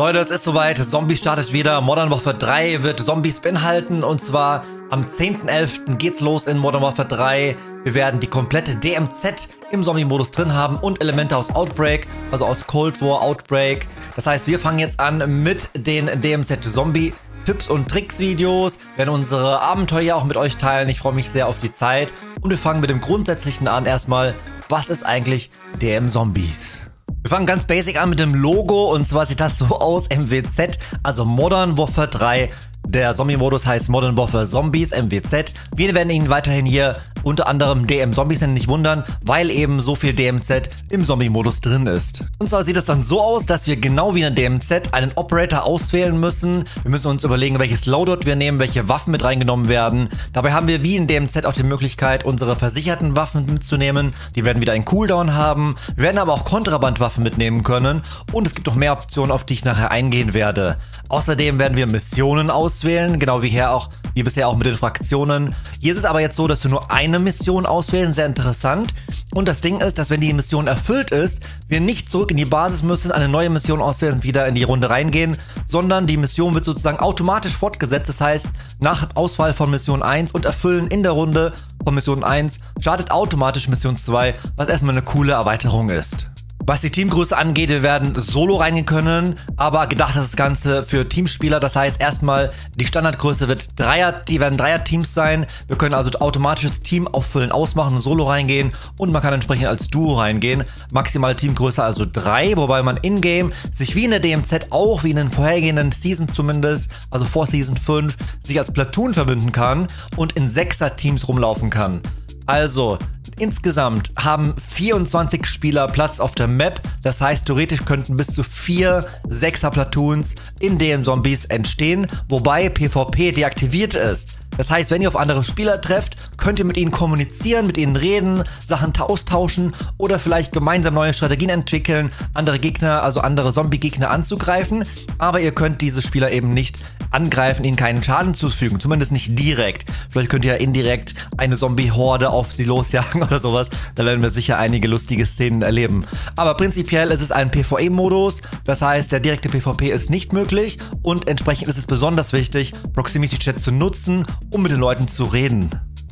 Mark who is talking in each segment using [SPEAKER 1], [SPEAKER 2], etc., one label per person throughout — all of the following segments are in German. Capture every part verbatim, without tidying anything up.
[SPEAKER 1] Leute, es ist soweit. Zombie startet wieder. Modern Warfare drei wird Zombies beinhalten. Und zwar am zehnten elften geht's los in Modern Warfare drei. Wir werden die komplette D M Z im Zombie-Modus drin haben und Elemente aus Outbreak, also aus Cold War, Outbreak. Das heißt, wir fangen jetzt an mit den D M Z-Zombie Tipps und Tricks-Videos, werden unsere Abenteuer auch mit euch teilen. Ich freue mich sehr auf die Zeit. Und wir fangen mit dem Grundsätzlichen an. Erstmal, was ist eigentlich D M Zombies? Wir fangen ganz basic an mit dem Logo, und zwar sieht das so aus, M W Z, also Modern Warfare drei. Der Zombie-Modus heißt Modern Warfare Zombies, M W Z. Wir werden ihn weiterhin hier unter anderem D M Zombies nennen, nicht wundern, weil eben so viel D M Z im Zombie-Modus drin ist. Und zwar sieht es dann so aus, dass wir genau wie in der D M Z einen Operator auswählen müssen. Wir müssen uns überlegen, welches Loadout wir nehmen, welche Waffen mit reingenommen werden. Dabei haben wir wie in D M Z auch die Möglichkeit, unsere versicherten Waffen mitzunehmen. Die werden wieder einen Cooldown haben. Wir werden aber auch Kontrabandwaffen mitnehmen können. Und es gibt noch mehr Optionen, auf die ich nachher eingehen werde. Außerdem werden wir Missionen auswählen, genau wie hier auch, wie bisher auch mit den Fraktionen. Hier ist es aber jetzt so, dass wir nur eine Mission auswählen, sehr interessant. Und das Ding ist, dass wenn die Mission erfüllt ist, wir nicht zurück in die Basis müssen, eine neue Mission auswählen und wieder in die Runde reingehen, sondern die Mission wird sozusagen automatisch fortgesetzt. Das heißt, nach Auswahl von Mission eins und Erfüllen in der Runde von Mission eins startet automatisch Mission zwei, was erstmal eine coole Erweiterung ist. Was die Teamgröße angeht, wir werden solo reingehen können, aber gedacht ist das Ganze für Teamspieler. Das heißt, erstmal die Standardgröße wird Dreier, die werden Dreier-Teams sein. Wir können also automatisches Team auffüllen, ausmachen und solo reingehen, und man kann entsprechend als Duo reingehen. Maximale Teamgröße also drei, wobei man in-game sich wie in der D M Z, auch wie in den vorhergehenden Season zumindest, also vor Season fünf, sich als Platoon verbünden kann und in Sechser-Teams rumlaufen kann. Also, insgesamt haben vierundzwanzig Spieler Platz auf der Map. Das heißt, theoretisch könnten bis zu vier Sechser-Platoons in D M Zombies entstehen, wobei PvP deaktiviert ist. Das heißt, wenn ihr auf andere Spieler trefft, könnt ihr mit ihnen kommunizieren, mit ihnen reden, Sachen austauschen oder vielleicht gemeinsam neue Strategien entwickeln, andere Gegner, also andere Zombie-Gegner anzugreifen. Aber ihr könnt diese Spieler eben nicht angreifen, ihnen keinen Schaden zufügen, zumindest nicht direkt. Vielleicht könnt ihr ja indirekt eine Zombie-Horde auf sie losjagen oder sowas. Da werden wir sicher einige lustige Szenen erleben. Aber prinzipiell ist es ein PvE-Modus, das heißt, der direkte PvP ist nicht möglich, und entsprechend ist es besonders wichtig, Proximity-Chat zu nutzen, um mit den Leuten zu reden.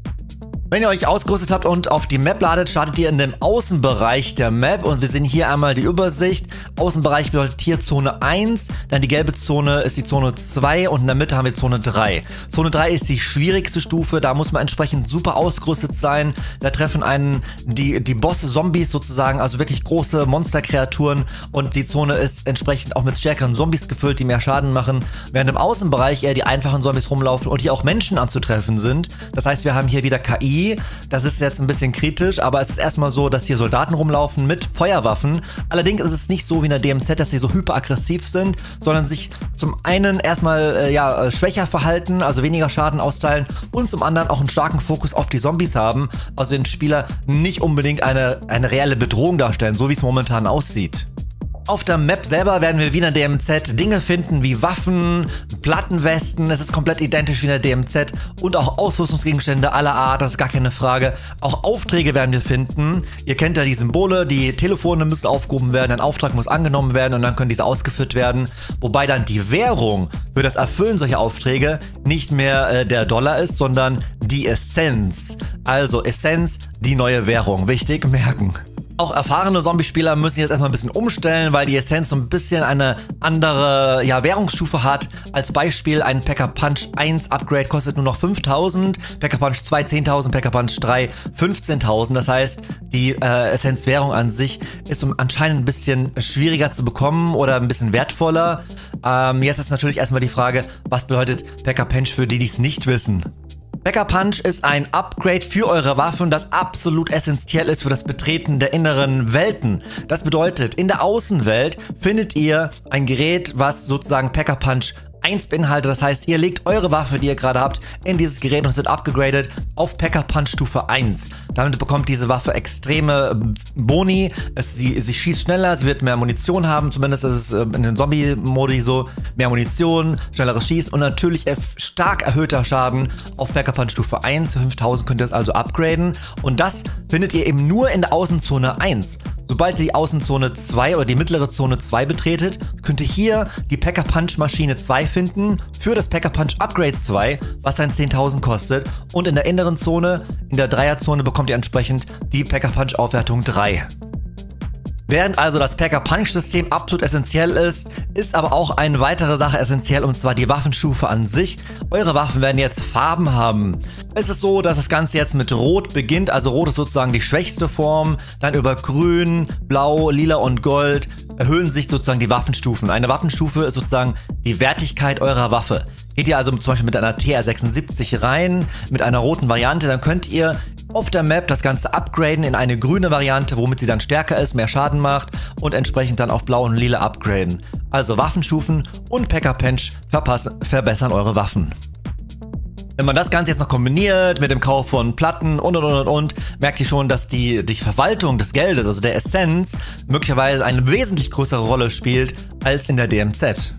[SPEAKER 1] Wenn ihr euch ausgerüstet habt und auf die Map ladet, startet ihr in dem Außenbereich der Map, und wir sehen hier einmal die Übersicht. Außenbereich bedeutet hier Zone eins, dann die gelbe Zone ist die Zone zwei und in der Mitte haben wir Zone drei. Zone drei ist die schwierigste Stufe, da muss man entsprechend super ausgerüstet sein. Da treffen einen die, die Boss-Zombies sozusagen, also wirklich große Monsterkreaturen, und die Zone ist entsprechend auch mit stärkeren Zombies gefüllt, die mehr Schaden machen, während im Außenbereich eher die einfachen Zombies rumlaufen und hier auch Menschen anzutreffen sind. Das heißt, wir haben hier wieder K I. Das ist jetzt ein bisschen kritisch, aber es ist erstmal so, dass hier Soldaten rumlaufen mit Feuerwaffen. Allerdings ist es nicht so wie in der D M Z, dass sie so hyperaggressiv sind, sondern sich zum einen erstmal äh, ja, schwächer verhalten, also weniger Schaden austeilen, und zum anderen auch einen starken Fokus auf die Zombies haben, also den Spieler nicht unbedingt eine, eine reelle Bedrohung darstellen, so wie es momentan aussieht. Auf der Map selber werden wir wie in der D M Z Dinge finden wie Waffen, Plattenwesten, es ist komplett identisch wie in der D M Z, und auch Ausrüstungsgegenstände aller Art, das ist gar keine Frage. Auch Aufträge werden wir finden. Ihr kennt ja die Symbole, die Telefone müssen aufgehoben werden, ein Auftrag muss angenommen werden und dann können diese ausgeführt werden. Wobei dann die Währung für das Erfüllen solcher Aufträge nicht mehr äh, der Dollar ist, sondern die Essenz. Also Essenz, die neue Währung. Wichtig, merken. Auch erfahrene Zombie-Spieler müssen jetzt erstmal ein bisschen umstellen, weil die Essenz so ein bisschen eine andere ja, Währungsstufe hat. Als Beispiel, ein Pack-a-Punch eins Upgrade kostet nur noch fünftausend, Pack-a-Punch zwei zehntausend, Pack-a-Punch drei fünfzehntausend. Das heißt, die äh, Essenzwährung an sich ist anscheinend ein bisschen schwieriger zu bekommen oder ein bisschen wertvoller. Ähm, jetzt ist natürlich erstmal die Frage, was bedeutet Pack-a-Punch für die, die es nicht wissen? Pack-a-Punch ist ein Upgrade für eure Waffen, das absolut essentiell ist für das Betreten der inneren Welten. Das bedeutet, in der Außenwelt findet ihr ein Gerät, was sozusagen Pack-a-Punch eins beinhaltet. Das heißt, ihr legt eure Waffe, die ihr gerade habt, in dieses Gerät und es wird upgegradet auf Pack-a-Punch Stufe eins. Damit bekommt diese Waffe extreme Boni. Es, sie, sie schießt schneller, sie wird mehr Munition haben. Zumindest ist es in den Zombie-Modi so. Mehr Munition, schnelleres Schießen und natürlich stark erhöhter Schaden auf Pack-a-Punch Stufe eins. Für fünftausend könnt ihr es also upgraden. Und das findet ihr eben nur in der Außenzone eins. Sobald ihr die Außenzone zwei oder die mittlere Zone zwei betretet, könnt ihr hier die Pack-a-Punch Maschine zwei finden für das Pack-a-Punch Upgrade zwei, was dann zehntausend kostet. Und in der inneren Zone, in der Dreierzone, bekommt ihr entsprechend die Pack-a-Punch Aufwertung drei. Während also das Pack-a-Punch-System absolut essentiell ist, ist aber auch eine weitere Sache essentiell, und zwar die Waffenstufe an sich. Eure Waffen werden jetzt Farben haben. Es ist so, dass das Ganze jetzt mit Rot beginnt, also Rot ist sozusagen die schwächste Form, dann über Grün, Blau, Lila und Gold erhöhen sich sozusagen die Waffenstufen. Eine Waffenstufe ist sozusagen die Wertigkeit eurer Waffe. Geht ihr also zum Beispiel mit einer T R sechsundsiebzig rein, mit einer roten Variante, dann könnt ihr auf der Map das Ganze upgraden in eine grüne Variante, womit sie dann stärker ist, mehr Schaden macht und entsprechend dann auf Blau und Lila upgraden. Also Waffenstufen und Pack-a-Punch verbessern eure Waffen. Wenn man das Ganze jetzt noch kombiniert mit dem Kauf von Platten und und und und, und merkt ihr schon, dass die, die Verwaltung des Geldes, also der Essenz, möglicherweise eine wesentlich größere Rolle spielt als in der D M Z.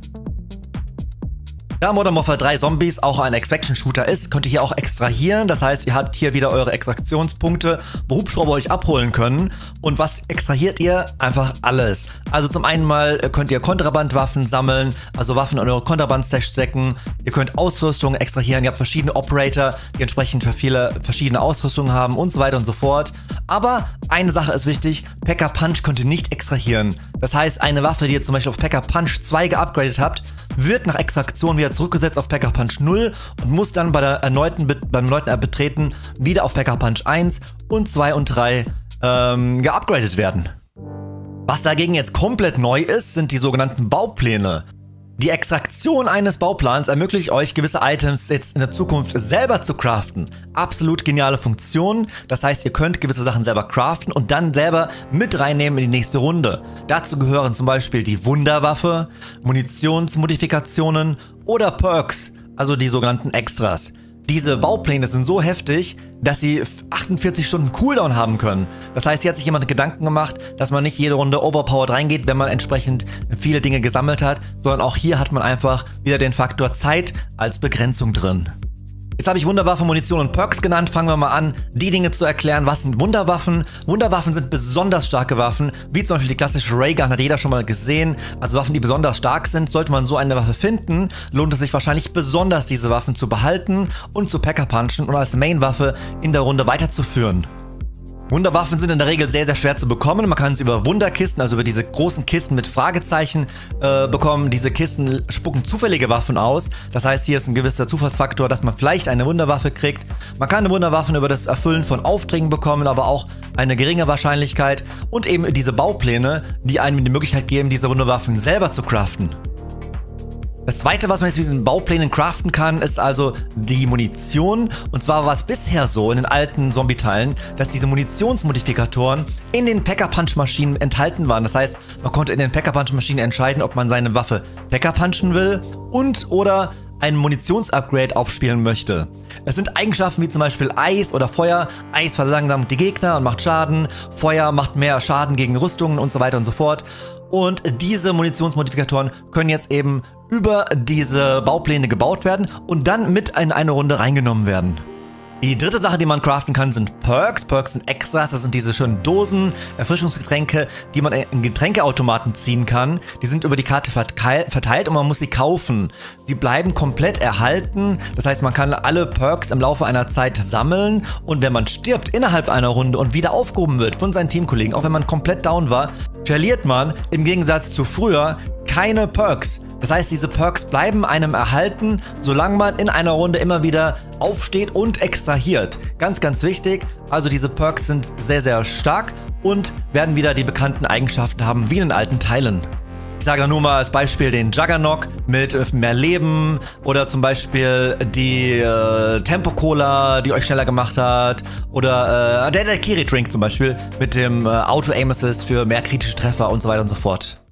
[SPEAKER 1] Da Modern Warfare drei Zombies auch ein Extraction-Shooter ist, könnt ihr hier auch extrahieren. Das heißt, ihr habt hier wieder eure Extraktionspunkte, wo Hubschrauber euch abholen können. Und was extrahiert ihr? Einfach alles. Also zum einen mal könnt ihr Kontrabandwaffen sammeln, also Waffen in eure Kontraband-Stash stecken. Ihr könnt Ausrüstung extrahieren. Ihr habt verschiedene Operator, die entsprechend für viele verschiedene Ausrüstungen haben und so weiter und so fort. Aber eine Sache ist wichtig, Pack-a-Punch könnt ihr nicht extrahieren. Das heißt, eine Waffe, die ihr zum Beispiel auf Pack-a-Punch zwei geupgradet habt, wird nach Extraktion wieder zurückgesetzt auf Pack-a-Punch null und muss dann bei der erneuten, beim erneuten Betreten wieder auf Pack-a-Punch eins und zwei und drei ähm, geupgradet werden. Was dagegen jetzt komplett neu ist, sind die sogenannten Baupläne. Die Extraktion eines Bauplans ermöglicht euch, gewisse Items jetzt in der Zukunft selber zu craften. Absolut geniale Funktion. Das heißt, ihr könnt gewisse Sachen selber craften und dann selber mit reinnehmen in die nächste Runde. Dazu gehören zum Beispiel die Wunderwaffe, Munitionsmodifikationen oder Perks, also die sogenannten Extras. Diese Baupläne sind so heftig, dass sie achtundvierzig Stunden Cooldown haben können. Das heißt, hier hat sich jemand Gedanken gemacht, dass man nicht jede Runde overpowered reingeht, wenn man entsprechend viele Dinge gesammelt hat, sondern auch hier hat man einfach wieder den Faktor Zeit als Begrenzung drin. Jetzt habe ich Wunderwaffen, Munition und Perks genannt. Fangen wir mal an, die Dinge zu erklären. Was sind Wunderwaffen? Wunderwaffen sind besonders starke Waffen, wie zum Beispiel die klassische Raygun, hat jeder schon mal gesehen. Also Waffen, die besonders stark sind. Sollte man so eine Waffe finden, lohnt es sich wahrscheinlich besonders, diese Waffen zu behalten und zu Pack-a-Punchen und als Main-Waffe in der Runde weiterzuführen. Wunderwaffen sind in der Regel sehr, sehr schwer zu bekommen. Man kann sie über Wunderkisten, also über diese großen Kisten mit Fragezeichen äh, bekommen. Diese Kisten spucken zufällige Waffen aus. Das heißt, hier ist ein gewisser Zufallsfaktor, dass man vielleicht eine Wunderwaffe kriegt. Man kann eine Wunderwaffen über das Erfüllen von Aufträgen bekommen, aber auch eine geringe Wahrscheinlichkeit. Und eben diese Baupläne, die einem die Möglichkeit geben, diese Wunderwaffen selber zu craften. Das zweite, was man jetzt mit diesen Bauplänen craften kann, ist also die Munition. Und zwar war es bisher so in den alten Zombie-Teilen, dass diese Munitionsmodifikatoren in den Pack-a-Punch-Maschinen enthalten waren. Das heißt, man konnte in den Pack-a-Punch-Maschinen entscheiden, ob man seine Waffe Pack-a-Punchen will und oder ein Munitionsupgrade aufspielen möchte. Es sind Eigenschaften wie zum Beispiel Eis oder Feuer. Eis verlangsamt die Gegner und macht Schaden. Feuer macht mehr Schaden gegen Rüstungen und so weiter und so fort. Und diese Munitionsmodifikatoren können jetzt eben über diese Baupläne gebaut werden und dann mit in eine Runde reingenommen werden. Die dritte Sache, die man craften kann, sind Perks. Perks sind Extras, das sind diese schönen Dosen, Erfrischungsgetränke, die man in Getränkeautomaten ziehen kann. Die sind über die Karte verteilt und man muss sie kaufen. Sie bleiben komplett erhalten, das heißt, man kann alle Perks im Laufe einer Zeit sammeln und wenn man stirbt innerhalb einer Runde und wieder aufgehoben wird von seinen Teamkollegen, auch wenn man komplett down war, verliert man im Gegensatz zu früher keine Perks. Das heißt, diese Perks bleiben einem erhalten, solange man in einer Runde immer wieder aufsteht und extrahiert. Ganz, ganz wichtig. Also diese Perks sind sehr, sehr stark und werden wieder die bekannten Eigenschaften haben wie in den alten Teilen. Ich sage da nur mal als Beispiel den Juggernaut mit mehr Leben oder zum Beispiel die äh, Tempo-Cola, die euch schneller gemacht hat oder äh, der, der Kiri-Drink zum Beispiel mit dem äh, Auto-Aim-Assist für mehr kritische Treffer und so weiter und so fort.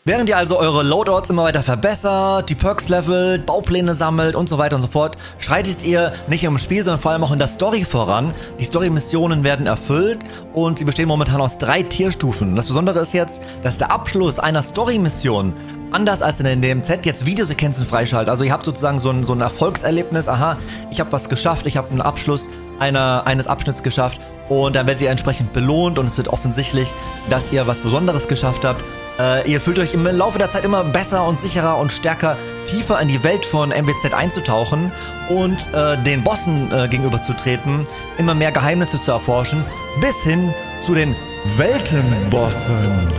[SPEAKER 1] Während ihr also eure Loadouts immer weiter verbessert, die Perks levelt, Baupläne sammelt und so weiter und so fort, schreitet ihr nicht nur im Spiel, sondern vor allem auch in der Story voran. Die Story-Missionen werden erfüllt und sie bestehen momentan aus drei Tierstufen. Das Besondere ist jetzt, dass der Abschluss einer Story-Mission anders als in der D M Z jetzt Videosequenzen freischaltet. Also ihr habt sozusagen so ein, so ein Erfolgserlebnis, aha, ich habe was geschafft, ich habe einen Abschluss einer, eines Abschnitts geschafft und dann werdet ihr entsprechend belohnt und es wird offensichtlich, dass ihr was Besonderes geschafft habt. Äh, ihr fühlt euch im Laufe der Zeit immer besser und sicherer und stärker tiefer in die Welt von M W Z einzutauchen und äh, den Bossen äh, gegenüberzutreten, immer mehr Geheimnisse zu erforschen, bis hin zu den Weltenbossen.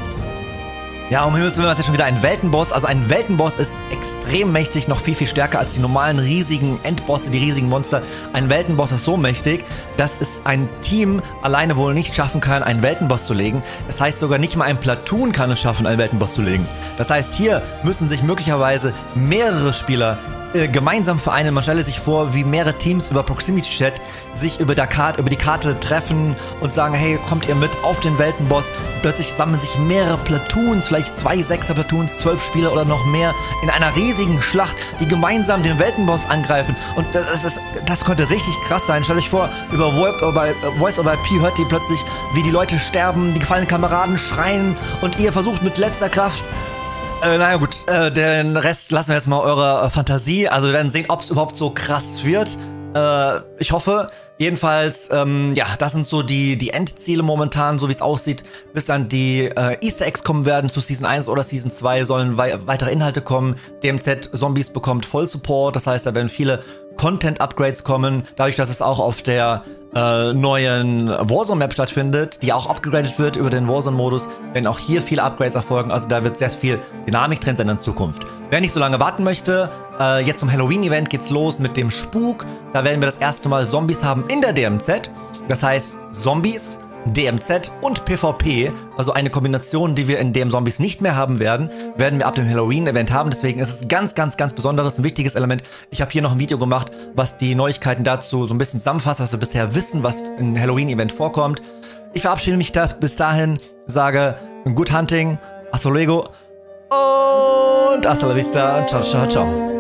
[SPEAKER 1] Ja, um Himmels Willen, das ist schon wieder ein Weltenboss. Also ein Weltenboss ist extrem mächtig, noch viel, viel stärker als die normalen riesigen Endbosse, die riesigen Monster. Ein Weltenboss ist so mächtig, dass es ein Team alleine wohl nicht schaffen kann, einen Weltenboss zu legen. Das heißt, sogar nicht mal ein Platoon kann es schaffen, einen Weltenboss zu legen. Das heißt, hier müssen sich möglicherweise mehrere Spieler äh, gemeinsam vereinen. Man stelle sich vor, wie mehrere Teams über Proximity Chat sich über, der Karte, über die Karte treffen und sagen, hey, kommt ihr mit auf den Weltenboss? Plötzlich sammeln sich mehrere Platoons, vielleicht zwei Sechser-Platoons, zwölf Spieler oder noch mehr in einer riesigen Schlacht, die gemeinsam den Weltenboss angreifen. Und das, ist, das könnte richtig krass sein. Stellt euch vor, über Voice over I P hört ihr plötzlich, wie die Leute sterben, die gefallenen Kameraden schreien und ihr versucht mit letzter Kraft. Äh, naja gut, äh, den Rest lassen wir jetzt mal eurer äh, Fantasie. Also wir werden sehen, ob es überhaupt so krass wird. Äh, ich hoffe. Jedenfalls, ähm, ja, das sind so die, die Endziele momentan, so wie es aussieht, bis dann die äh, Easter Eggs kommen werden zu Season eins oder Season zwei, sollen wei weitere Inhalte kommen. D M Z Zombies bekommt Voll Support, das heißt, da werden viele Content-Upgrades kommen, dadurch, dass es auch auf der äh, neuen Warzone-Map stattfindet, die auch upgradet wird über den Warzone-Modus, werden auch hier viele Upgrades erfolgen, also da wird sehr viel Dynamik drin sein in Zukunft. Wer nicht so lange warten möchte, äh, jetzt zum Halloween-Event geht's los mit dem Spuk, da werden wir das erste Mal Zombies haben in der D M Z, das heißt Zombies, D M Z und PvP, also eine Kombination, die wir in D M Zombies nicht mehr haben werden, werden wir ab dem Halloween-Event haben. Deswegen ist es ganz, ganz, ganz besonderes, ein wichtiges Element. Ich habe hier noch ein Video gemacht, was die Neuigkeiten dazu so ein bisschen zusammenfasst, was wir bisher wissen, was im Halloween-Event vorkommt. Ich verabschiede mich da bis dahin, sage Good Hunting, hasta luego und hasta la vista, ciao, ciao, ciao.